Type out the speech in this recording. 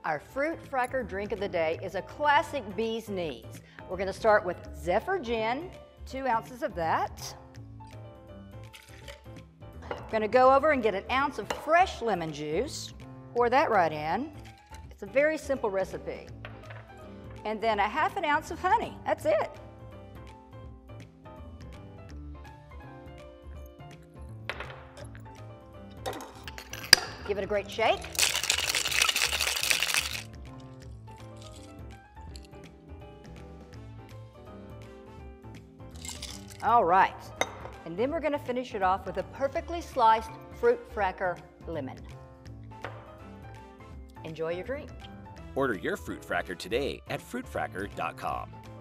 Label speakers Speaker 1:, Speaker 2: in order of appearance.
Speaker 1: Our FruitFracker drink of the day is a classic bee's knees. We're going to start with Zephyr Gin, 2 ounces of that. Going to go over and get an ounce of fresh lemon juice, pour that right in. It's a very simple recipe. And then a ½ ounce of honey, that's it. Give it a great shake. All right, and then we're going to finish it off with a perfectly sliced FruitFracker lemon. Enjoy your drink.
Speaker 2: Order your FruitFracker today at fruitfracker.com.